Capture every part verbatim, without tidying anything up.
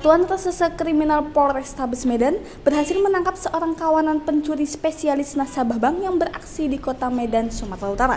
Satuan Reserse Kriminal Polrestabes Medan berhasil menangkap seorang kawanan pencuri spesialis nasabah bank yang beraksi di kota Medan, Sumatera Utara.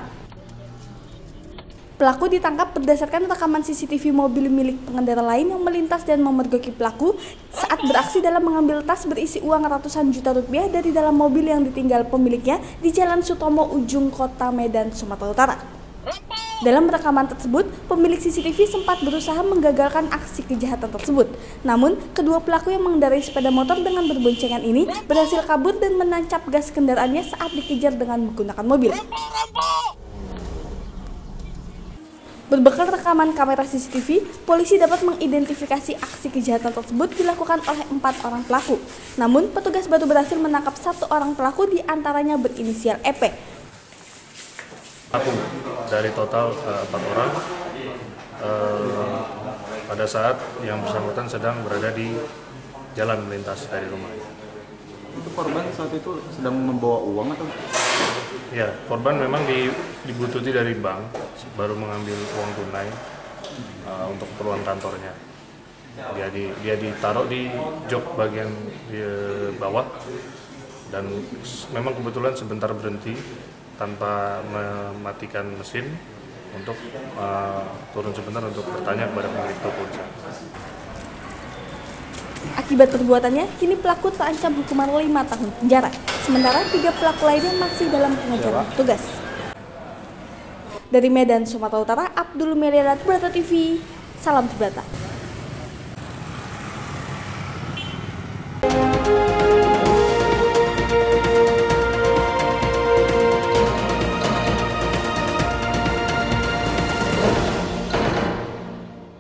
Pelaku ditangkap berdasarkan rekaman C C T V mobil milik pengendara lain yang melintas dan memergoki pelaku saat beraksi dalam mengambil tas berisi uang ratusan juta rupiah dari dalam mobil yang ditinggal pemiliknya di Jalan Sutomo, ujung kota Medan, Sumatera Utara. Dalam rekaman tersebut, pemilik C C T V sempat berusaha menggagalkan aksi kejahatan tersebut. Namun, kedua pelaku yang mengendarai sepeda motor dengan berboncengan ini berhasil kabur dan menancap gas kendaraannya saat dikejar dengan menggunakan mobil. Berbekal rekaman kamera C C T V, polisi dapat mengidentifikasi aksi kejahatan tersebut dilakukan oleh empat orang pelaku. Namun, petugas baru berhasil menangkap satu orang pelaku, di antaranya berinisial E P. Pelaku dari total uh, empat orang uh, pada saat yang bersangkutan sedang berada di jalan melintas dari rumah. Itu korban saat itu sedang membawa uang atau? Ya, korban memang di, dibuntuti dari bank, baru mengambil uang tunai uh, untuk keperluan kantornya. Dia, di, dia ditaruh di jok bagian di bawah, dan memang kebetulan sebentar berhenti tanpa mematikan mesin untuk uh, turun sebentar untuk bertanya kepada pemilik toko. Akibat perbuatannya, kini pelaku terancam hukuman lima tahun penjara. Sementara tiga pelaku lainnya masih dalam pengejaran petugas. Dari Medan, Sumatera Utara, Abdul Melirat, Brata T V, salam Brata.